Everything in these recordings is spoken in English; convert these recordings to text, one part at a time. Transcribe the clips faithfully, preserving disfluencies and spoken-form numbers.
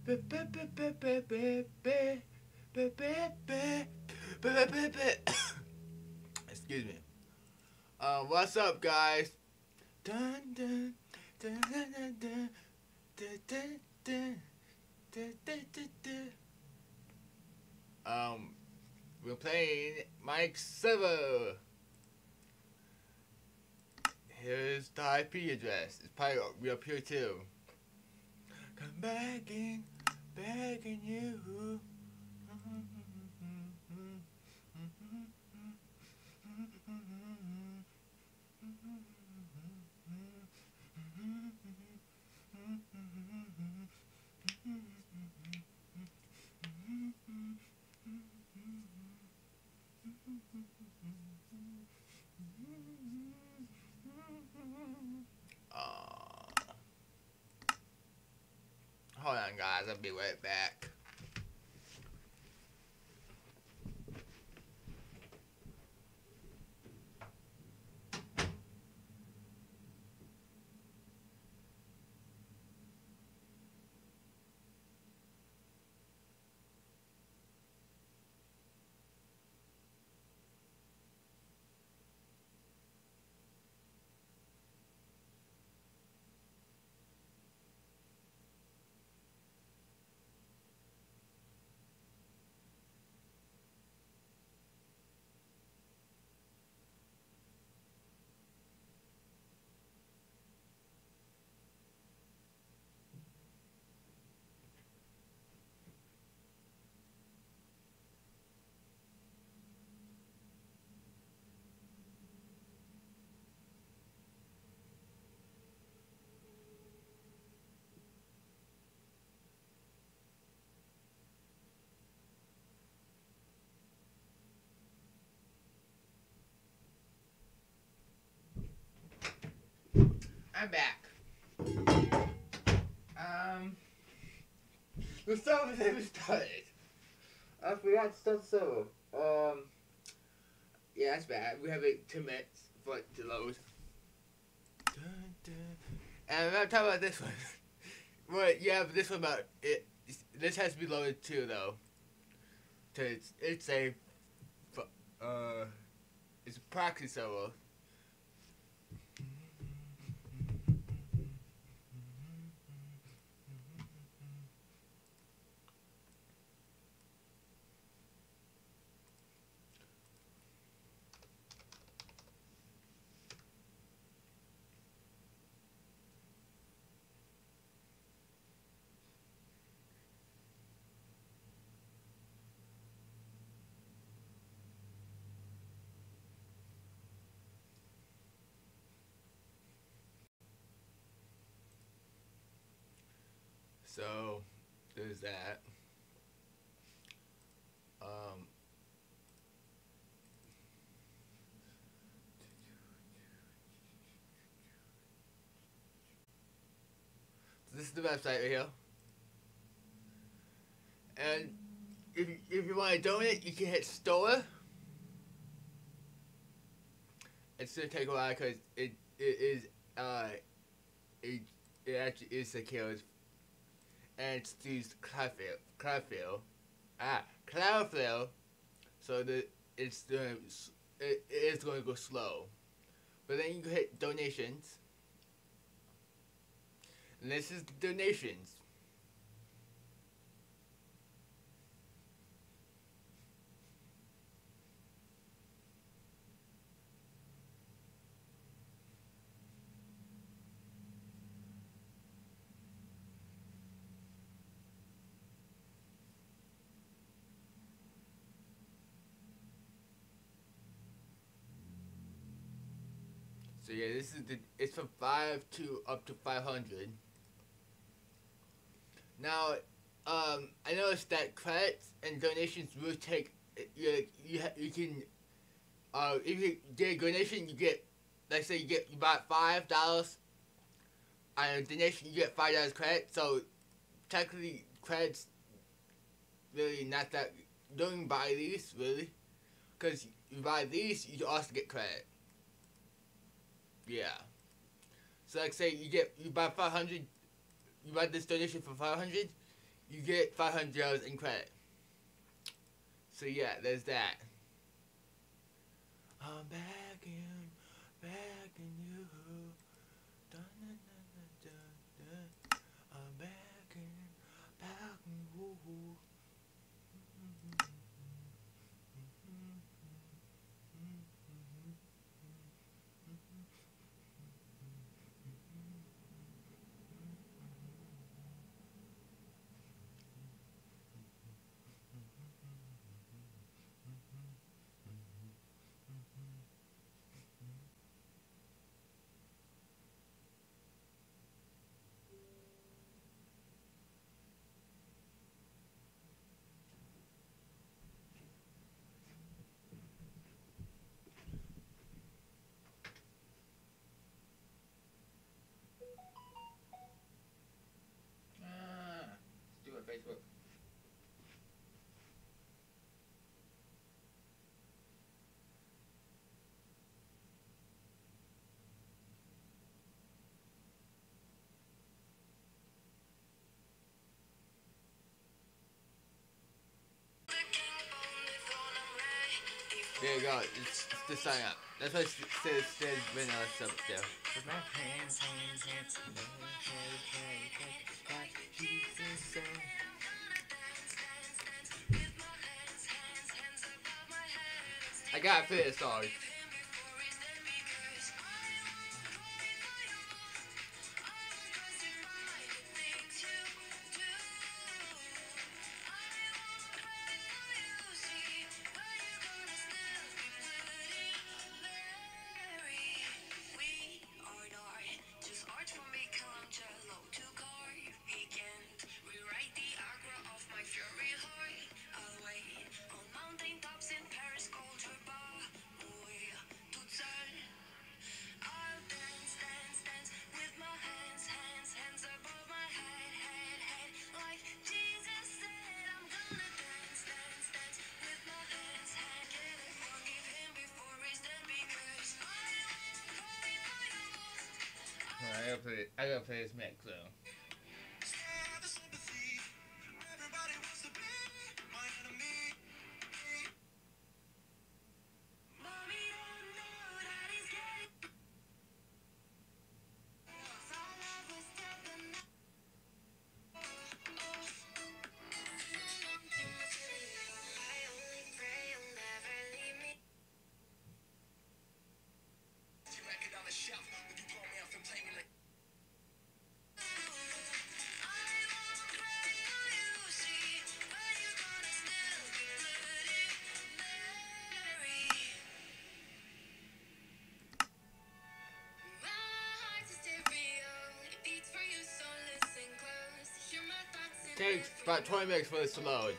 Excuse me. Um, what's up, guys? Dun, dun, dun, dun, dun, dun, dun, dun, dun, dun, dun, dun, dun. Um, we're playing Mike Server. Here's the I P address. It's probably be up here too. Come begging, begging you. Uh, hold on, guys. I'll be right back. I'm back. Um, the server never started. I forgot to start the server. Um, yeah, that's bad. We have like two minutes for it to load. Dun, dun. And I'm not talking about this one. Well, yeah, but this one about it. This has to be loaded too, though. Cause it's, it's a, uh, it's a proxy server. So, there's that. Um, so this is the website right here. And if you, if you want to donate, you can hit store. It's gonna take a while because it it is uh it it actually is secure, and it's used Cloudflare Cloudflare ah Cloudflare, so that it's gonna it, it is going to go slow, but then you can hit donations, and this is the donations. So yeah, this is the it's from five to up to five hundred. Now, um, I noticed that credits and donations will take you you ha, you can uh if you get a donation you get, let's say you get you buy five dollars on a donation, you get five dollars credit. So technically credits really not that, don't buy these really, because you buy these you also get credit. Yeah. So like say you get you buy five hundred, you buy this donation for five hundred, you get five hundred dollars in credit. So yeah, there's that. I'm back in, back in you. Dun, dun, dun, dun, dun, dun. I'm back in, back in you. Ah, let's do it Facebook. There you go. It's, it's the sign up. That's what it says. Says vanilla stuff there. With my hands, hands, hands. I gotta play this song. I gotta play. I gotta play this mix though. Takes about twenty minutes for this to load.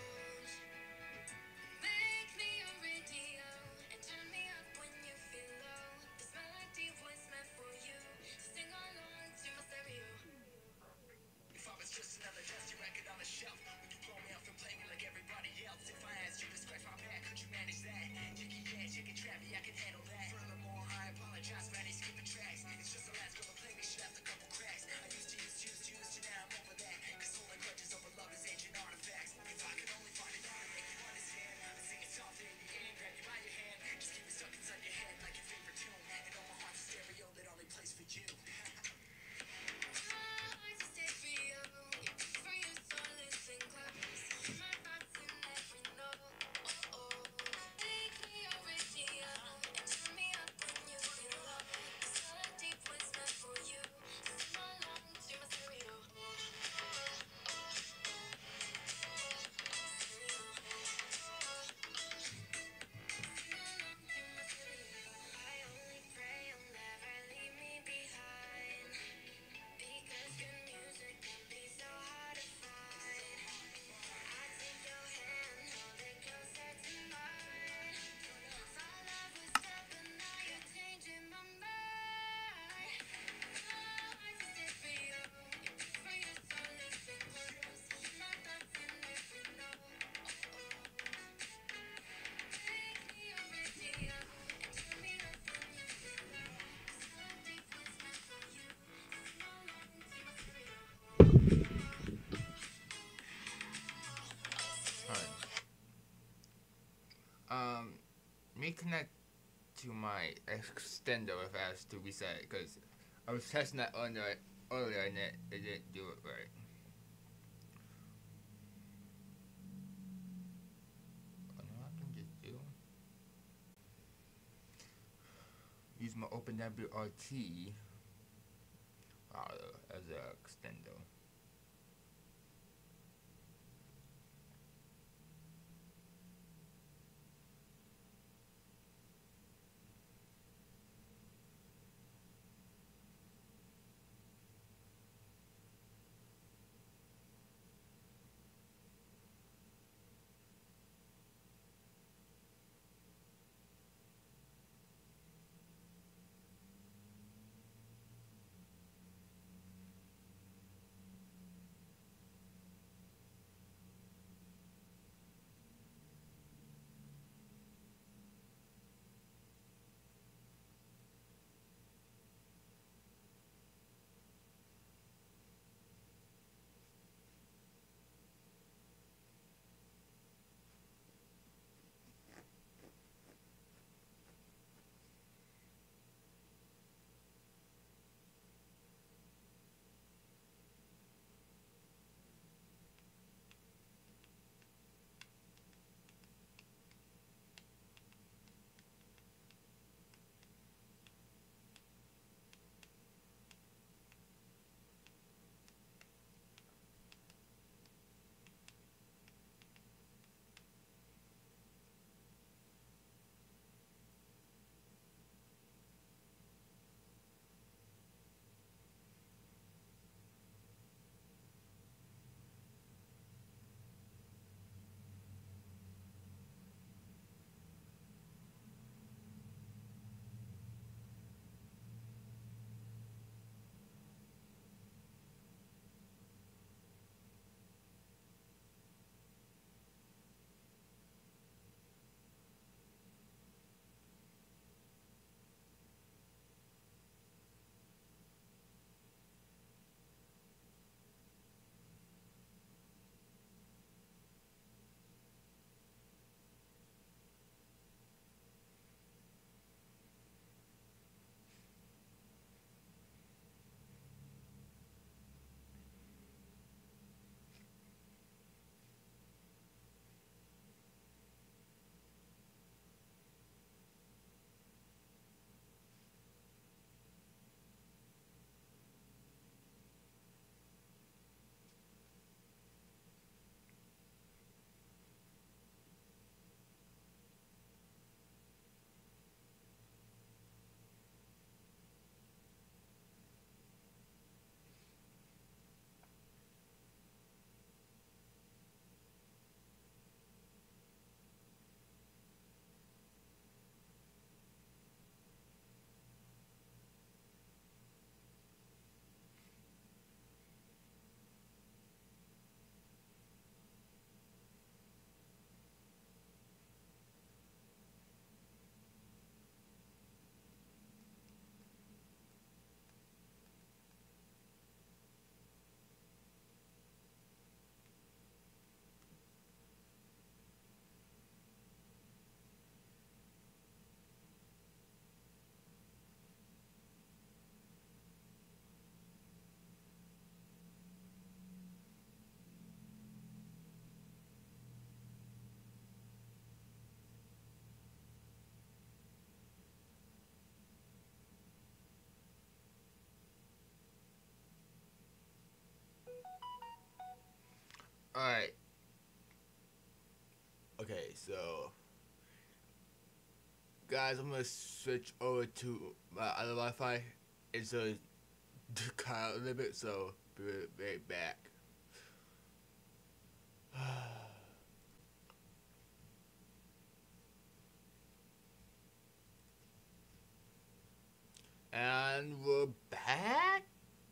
connect to my extender if I has to reset it, because I was testing that earlier, earlier and it, it didn't do it right. I know I can just do. Use my OpenWRT uh, as an extender. Alright. Okay, so guys, I'm gonna switch over to my other Wi-Fi. It's a cut out a little bit, so be right back. And we're back.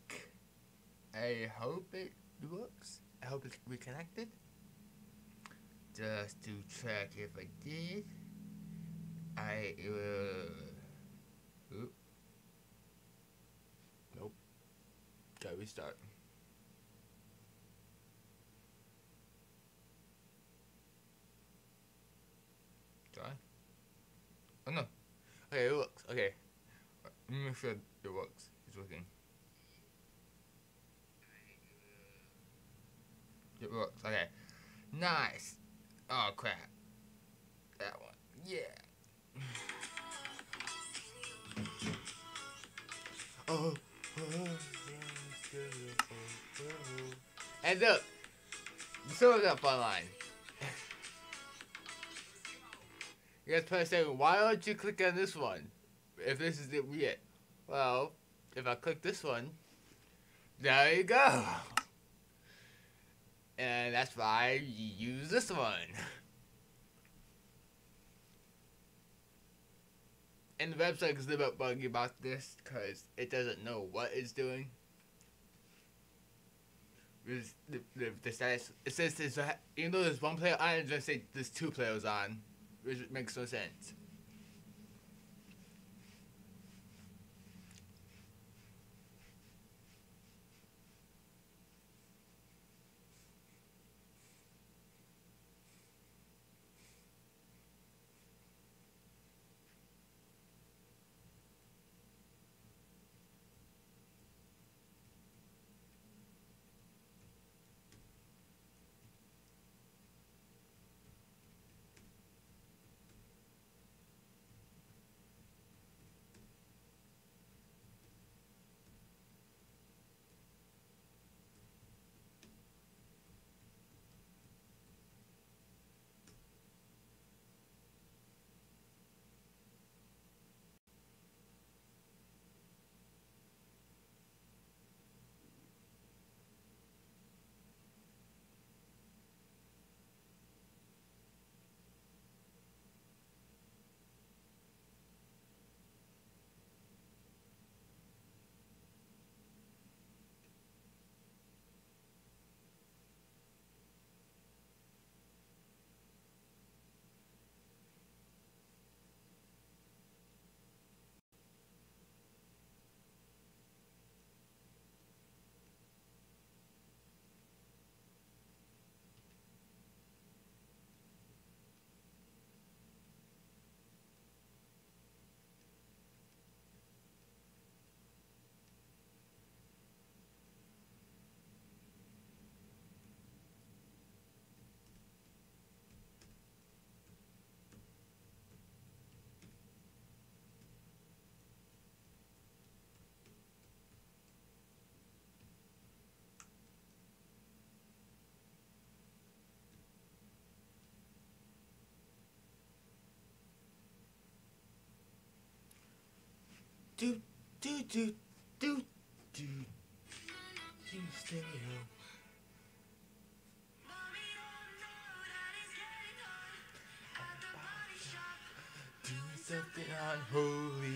I hope it works. I hope it's reconnected. Just to check if I did. I will. Oop. Nope. Gotta restart. Try. Oh no. Okay, it works. Okay. Let me make sure it works. It's working. It works. Okay. Nice. Oh crap. That one. Yeah. Oh. And look, the server's up online. You guys probably saying, why don't you click on this one? If this is it yet. Well, if I click this one, there you go. And that's why you use this one. And the website is a little bit buggy about this because it doesn't know what it's doing. The, the, the status, it says there's a, even though there's one player on, it's going to say there's two players on, which makes no sense. Do, do, do, do, do, do, stereo. Doing something unholy.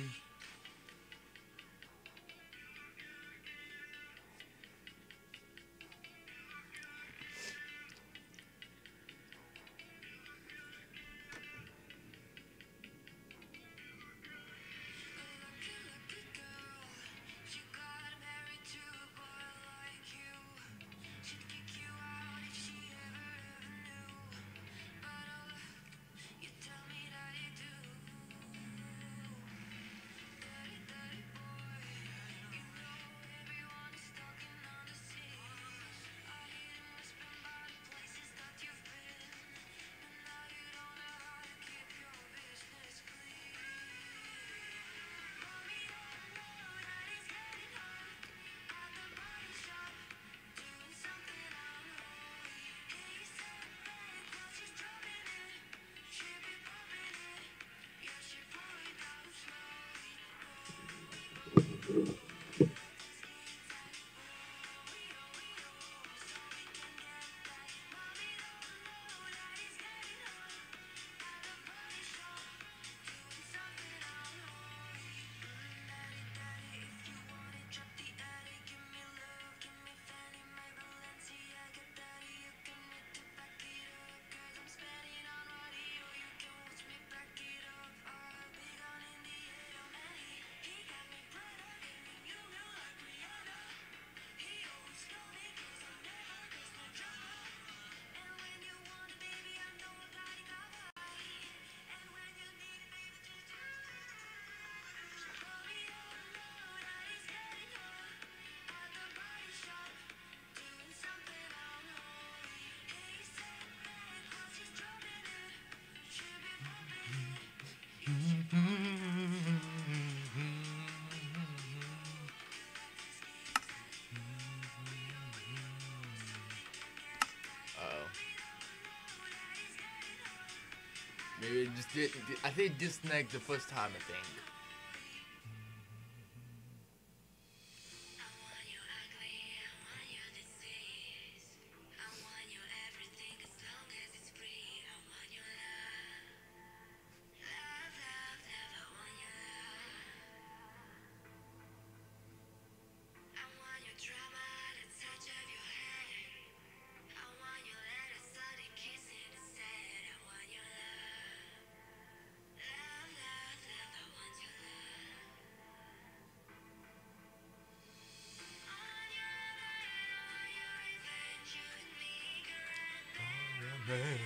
Maybe it just did. I think it disconnected the first time. I think. Man.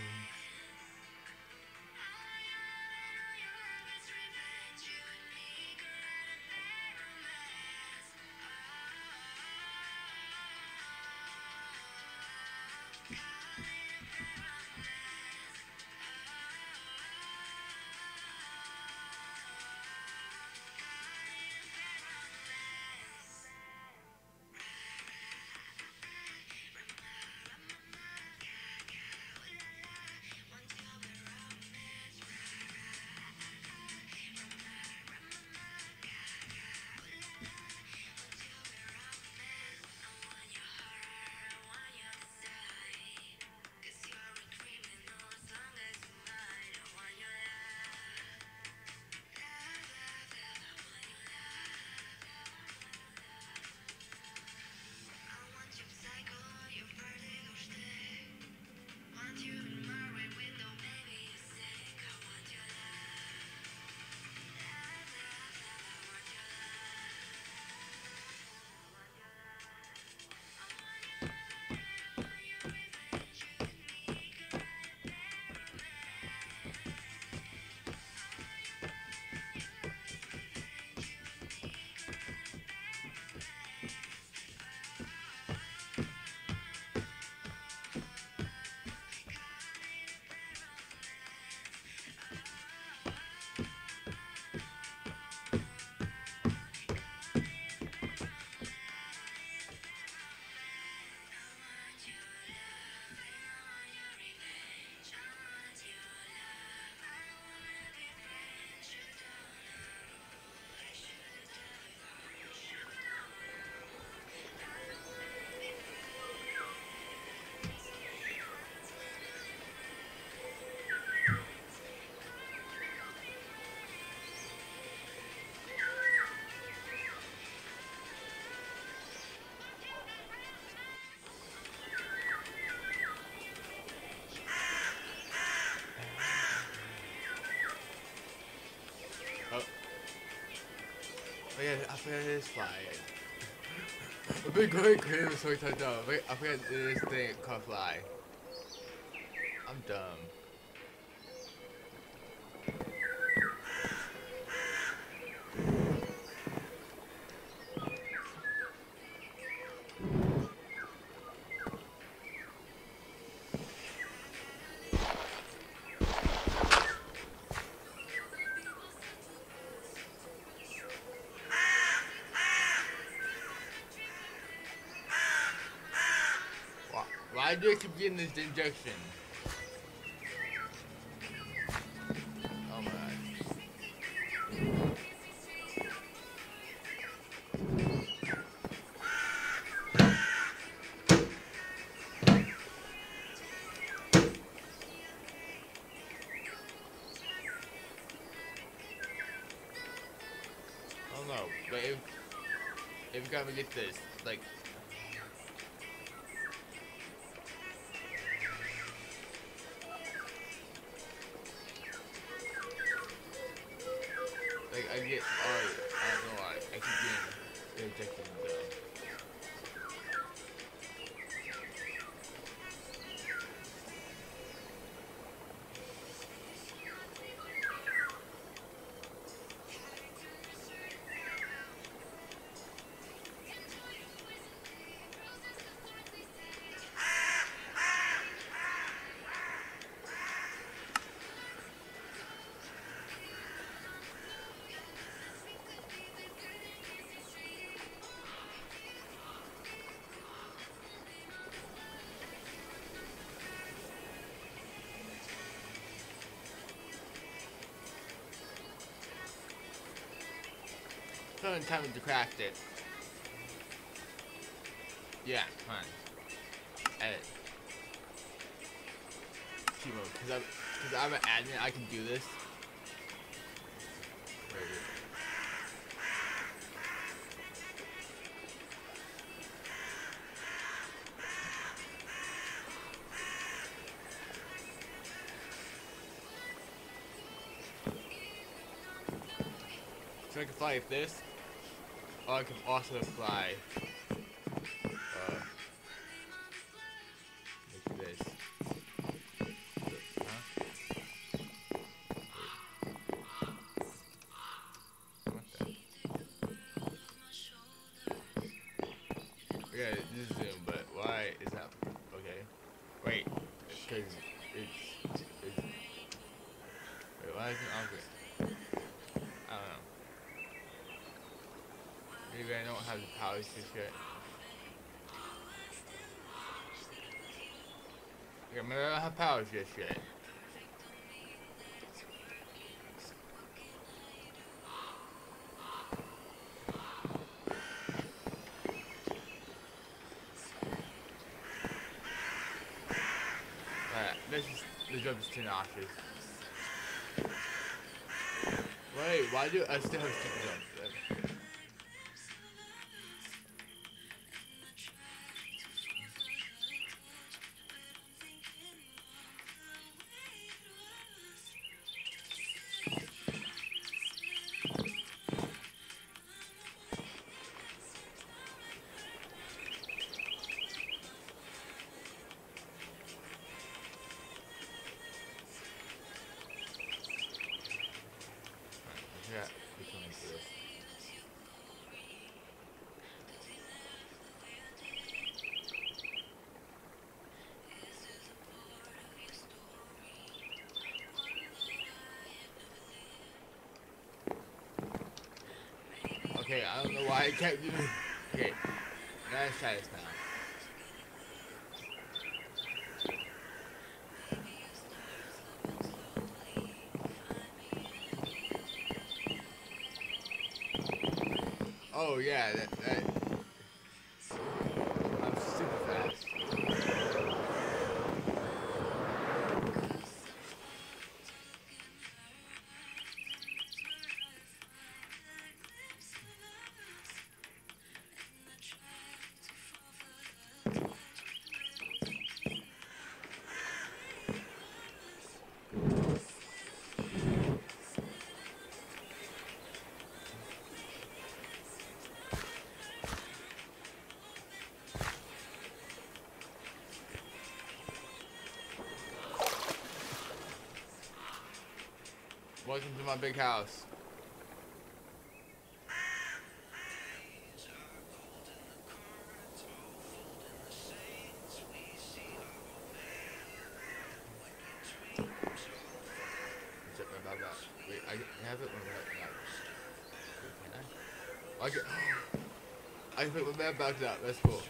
Oh yeah, I forgot this fly. I've been going crazy so many times now. I forgot this thing called fly. I'm dumb. Why do I keep getting this injection? Oh my god. Oh no, but if, if you gotta get this, like, Like, I get, alright, I don't know why, I keep getting injected though. on time to craft it. Yeah, come on. Edit. Because I'm, cause I'm an admin, I can do this. Where is it? So I can fly with this, or I can also fly uh, like this. Huh? What the? Yeah, this is zoom, but why is that? Okay. Wait, because it's, it's. Wait, why is it on? I don't know. Maybe I don't have the powers just yet. Yeah, maybe I don't have powers just yet. Alright, this is the job is too nauseous. Wait, why do I still have sticky jumps then? Yeah, we can make this. Okay, I don't know why I kept doing. Okay, let's try this now. Oh yeah, that, that I'm super fast. Welcome to my big house. What's up about that? Wait, I can have it when we're back. Wait, can I? I can. I can put my man back up. That's cool.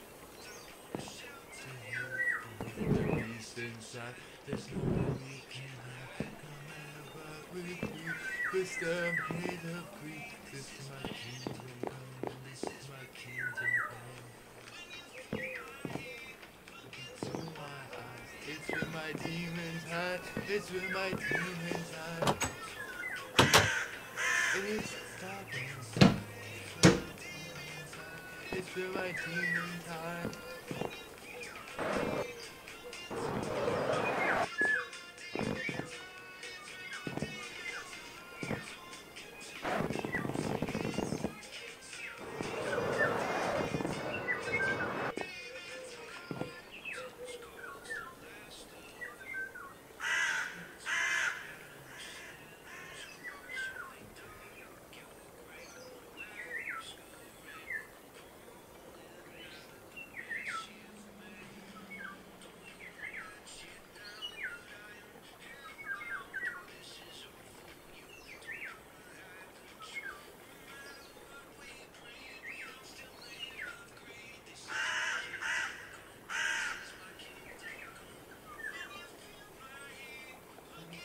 Inside, there's no way we can hide, no matter what we do. This the made of grief. This is my kingdom come. This is my kingdom come. It's where my eyes. It's where my demons hide. It's where my demons hide. It's darkness. It's where my demons hide.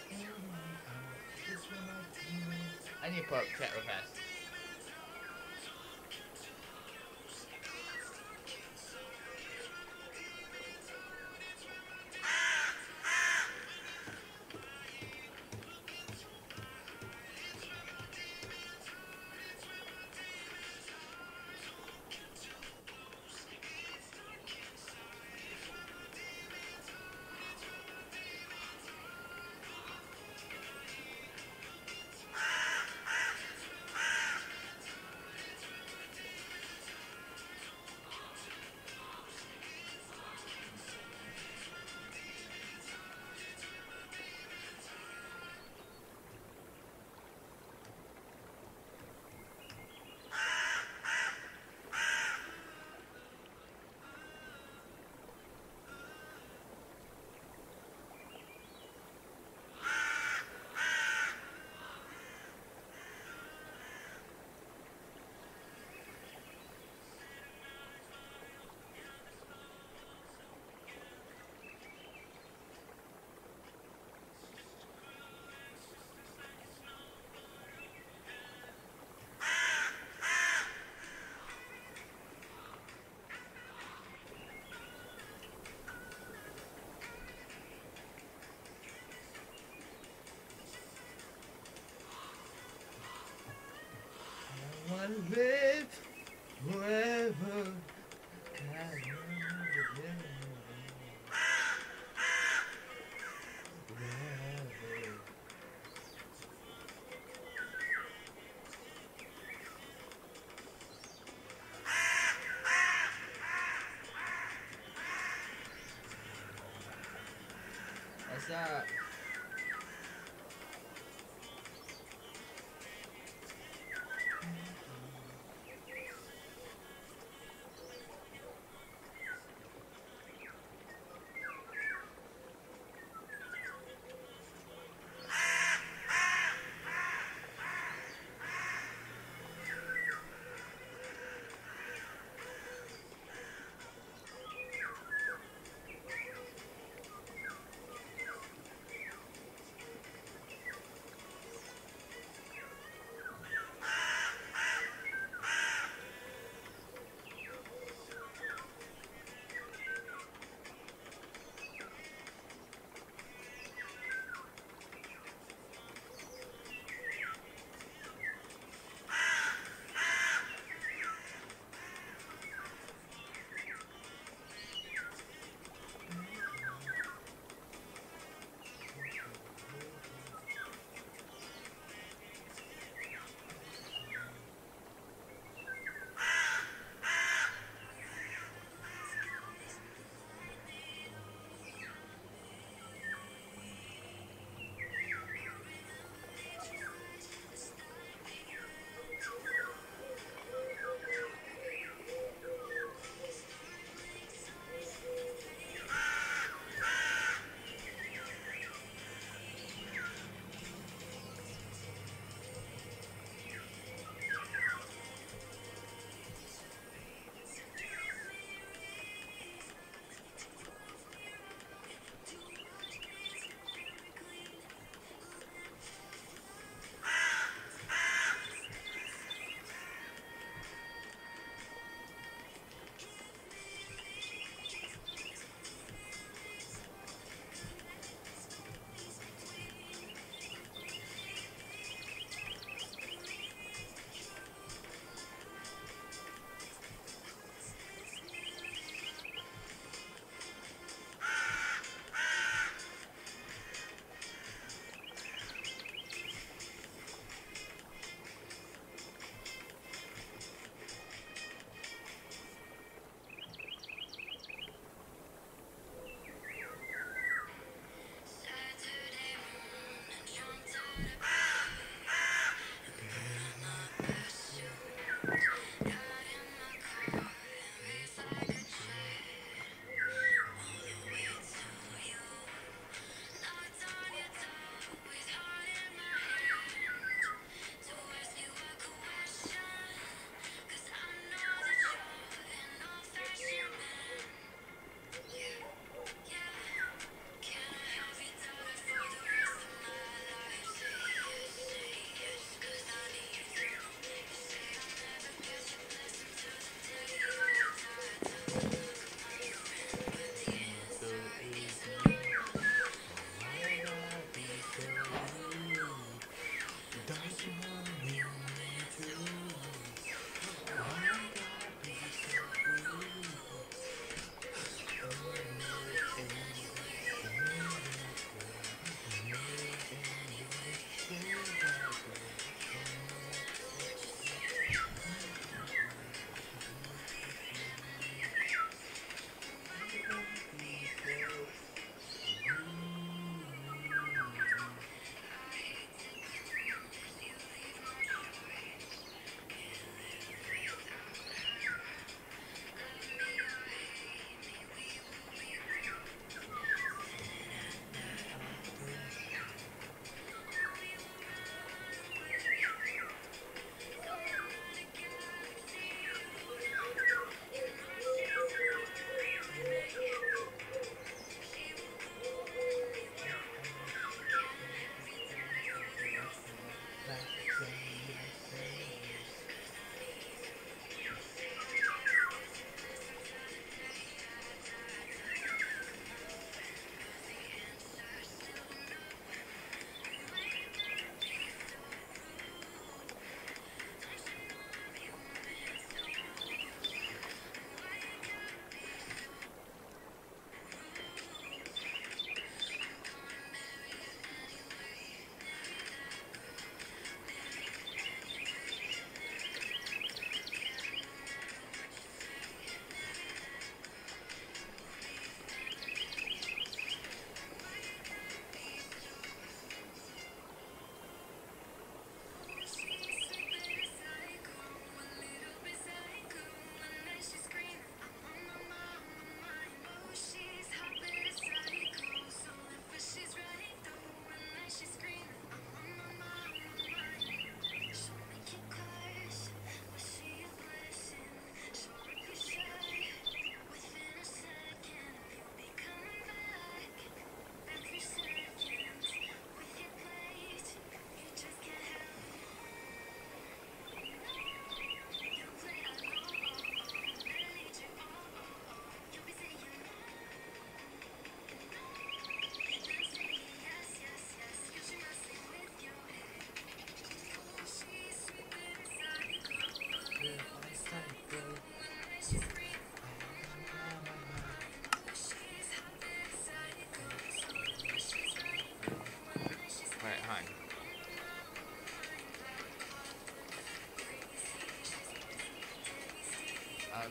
I need to put up chat real fast. live forever. What's up?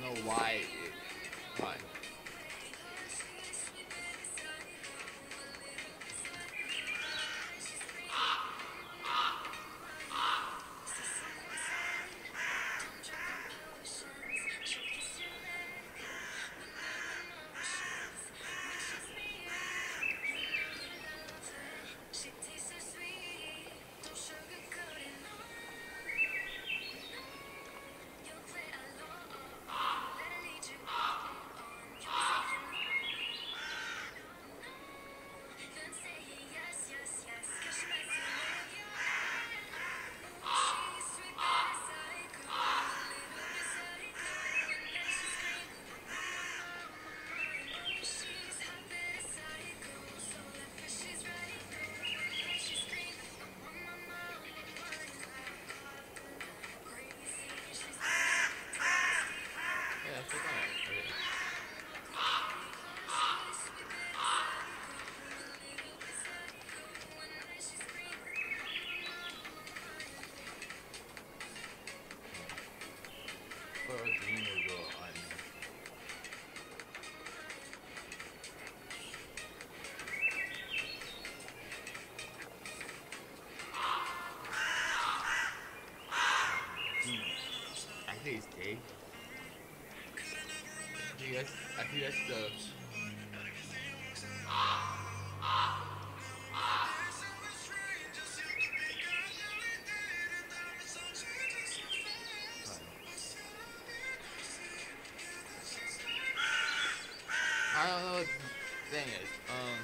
know why. It, why? Yeah, I forgot. Okay. Or a green will go on. Hmm. I think it's gay. I think that's, I think that's the. I don't know what the thing is. Um.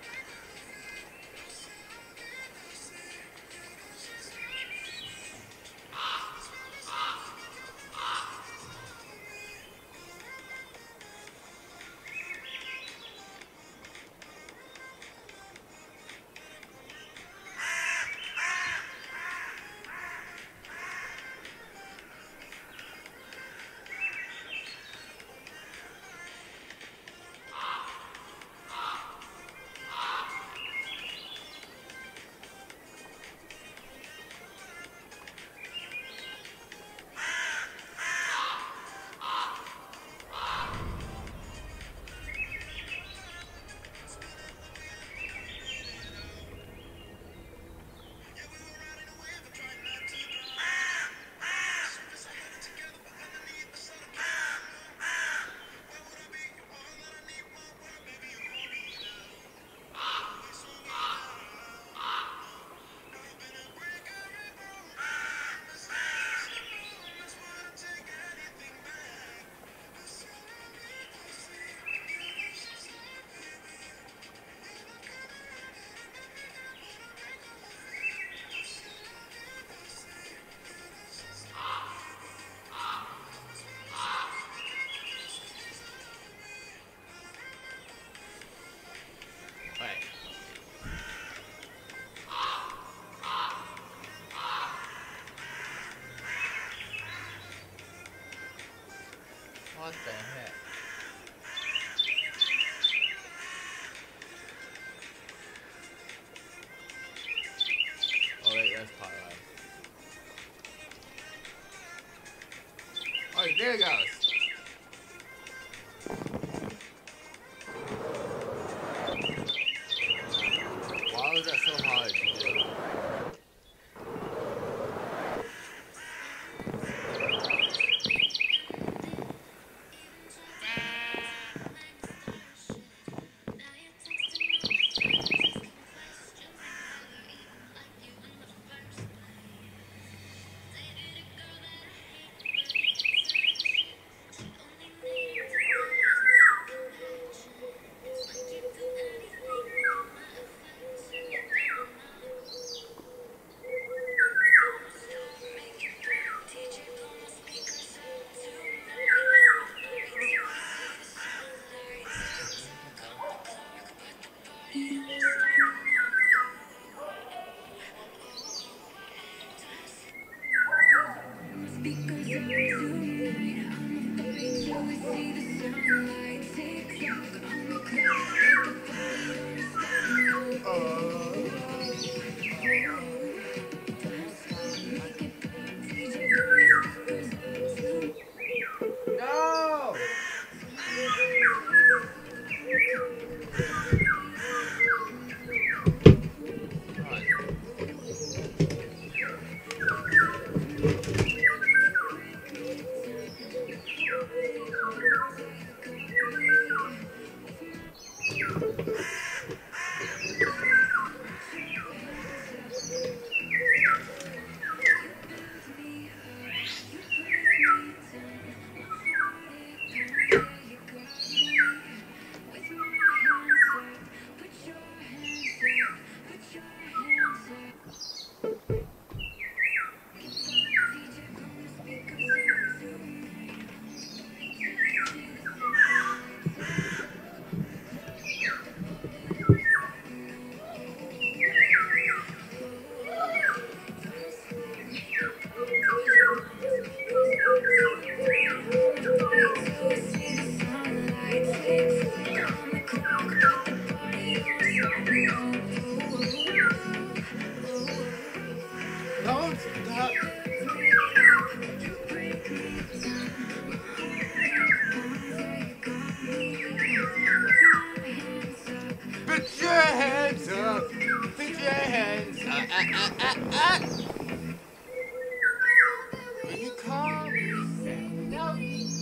Alright. What the heck? Oh wait, that's part right. Oh, there it goes. Why was that so hard to do? ah, ah, ah, ah. Will you call me? No.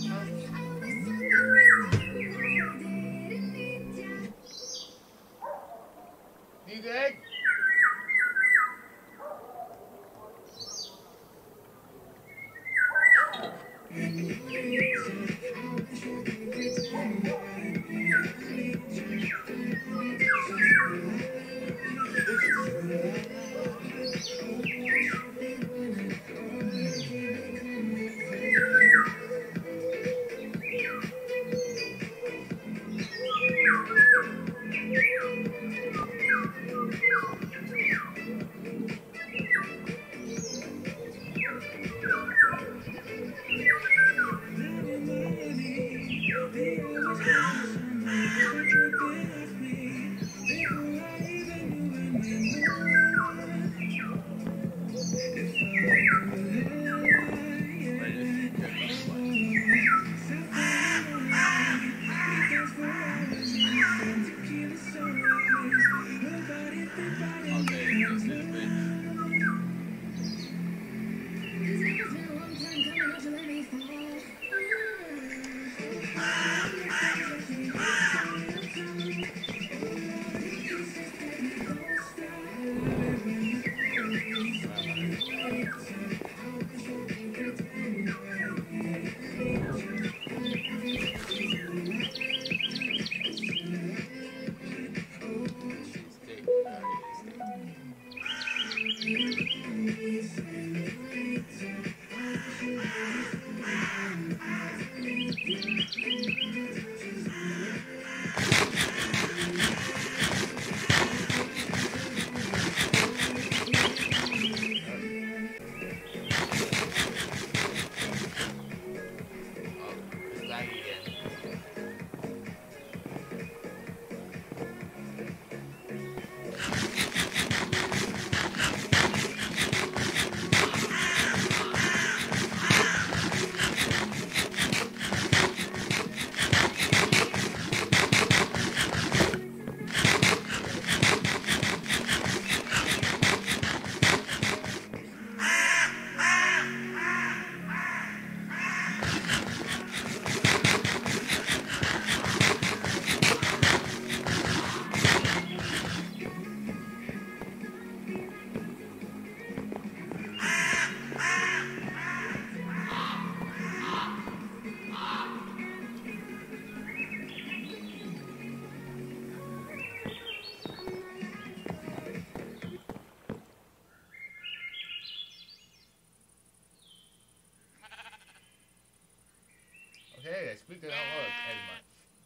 You good? Okay, the speaker don't work as much.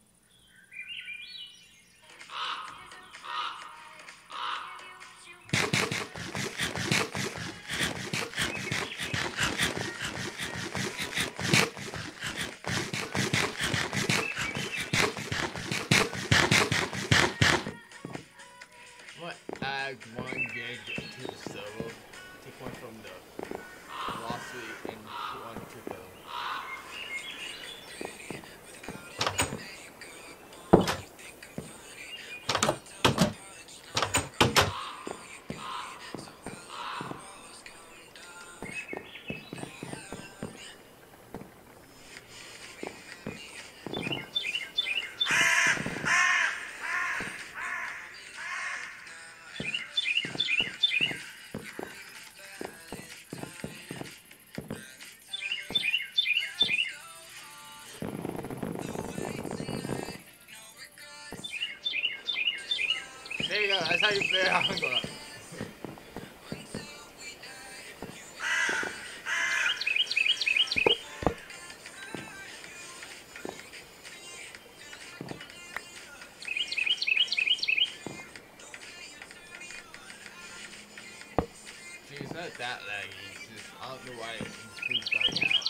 I'm gonna add one gig to the server. Take one from the velocity and put one to the there you go, that's how you figure out I'm going. See, it's not that laggy, it's just, I don't know why it keeps bugging out.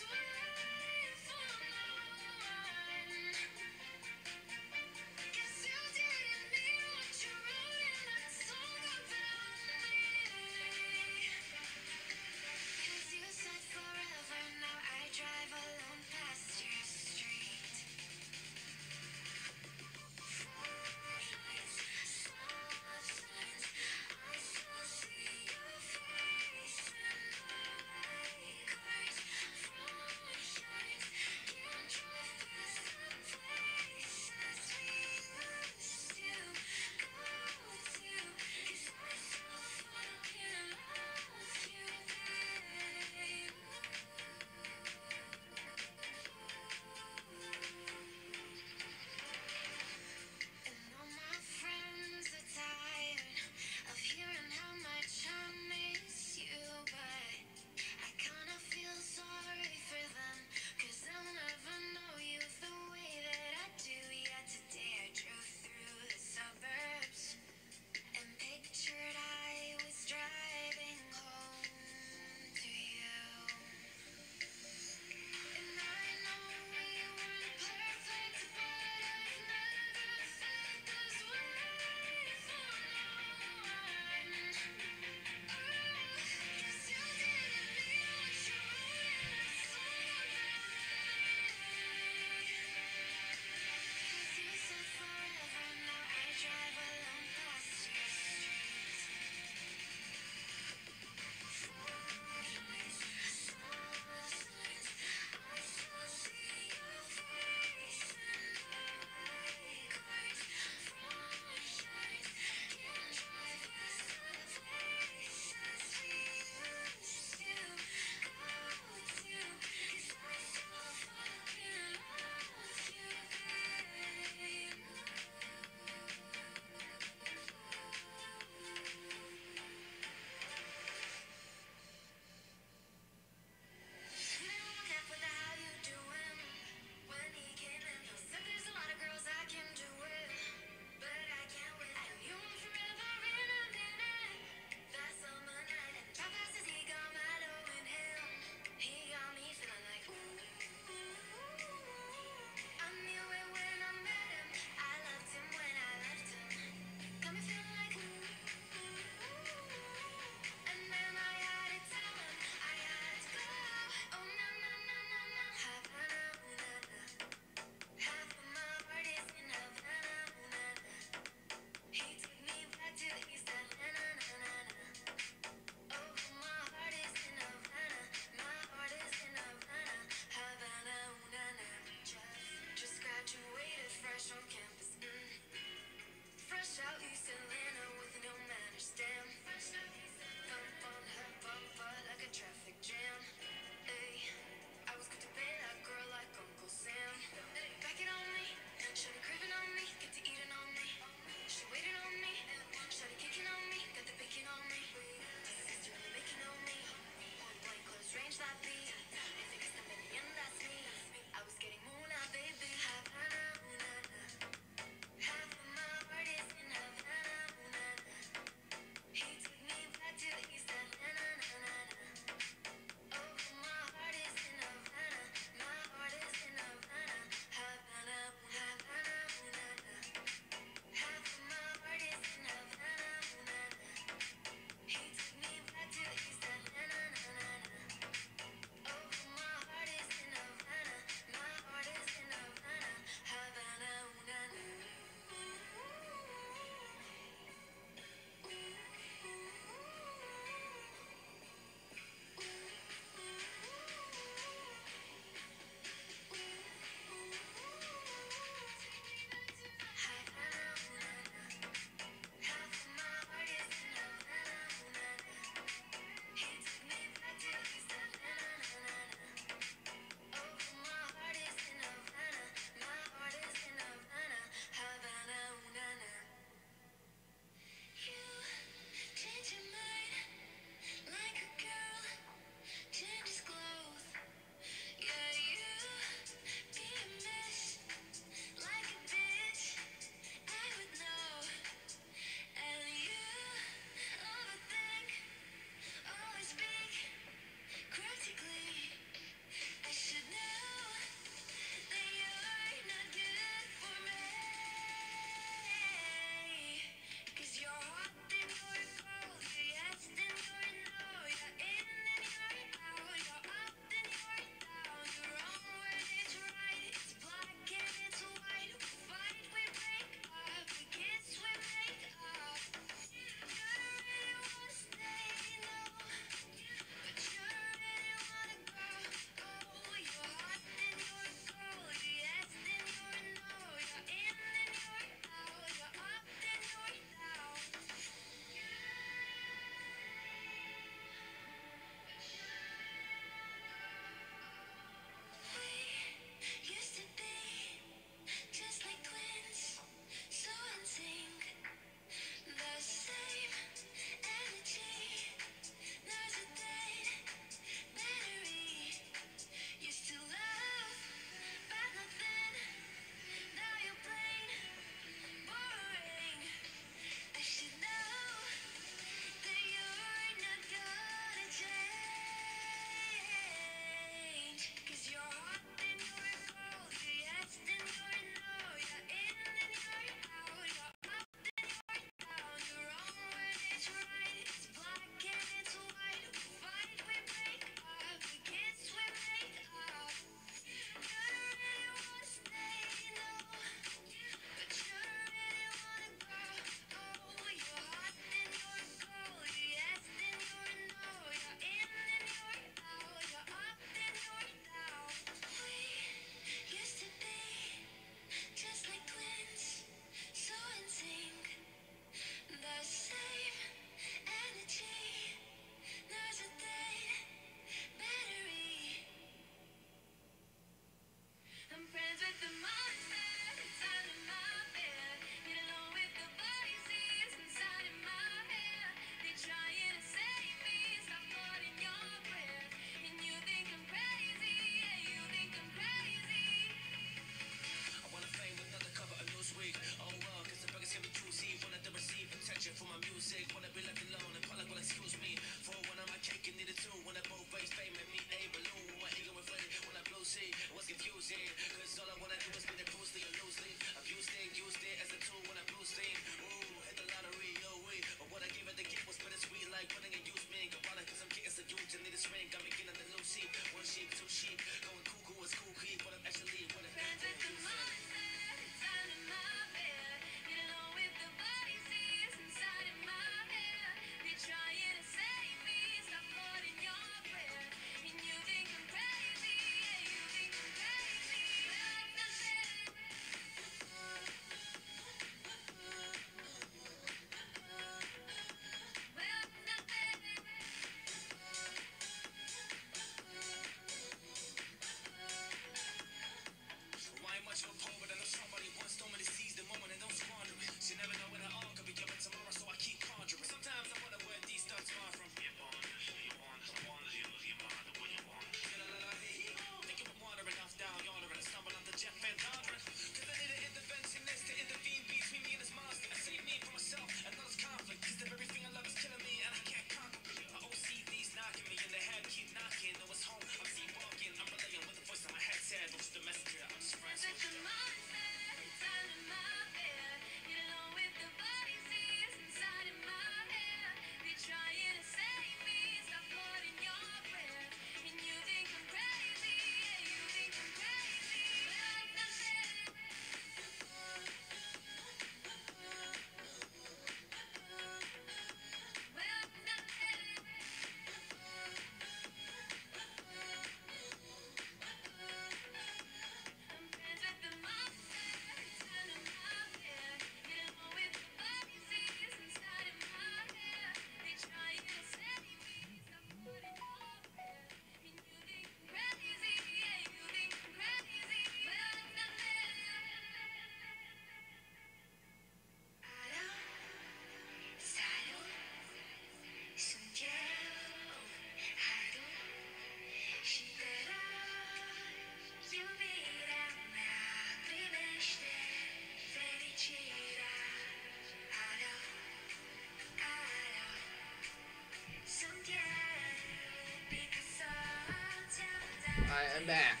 I am back.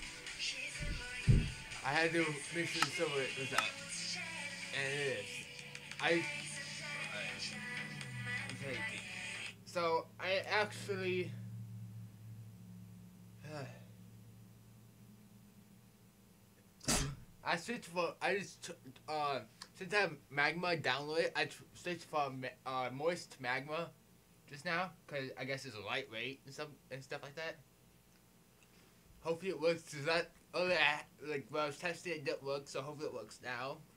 I had to make sure some of it was out. And it is. I... Okay. So, I actually... I switched for... I just... Uh, since I have magma downloaded, I switched from uh, moist magma just now. Because I guess it's a lightweight and, some, and stuff like that. Hopefully it works. Does that... Oh, yeah. Like, when I was testing it, it didn't work. So, hopefully it works now.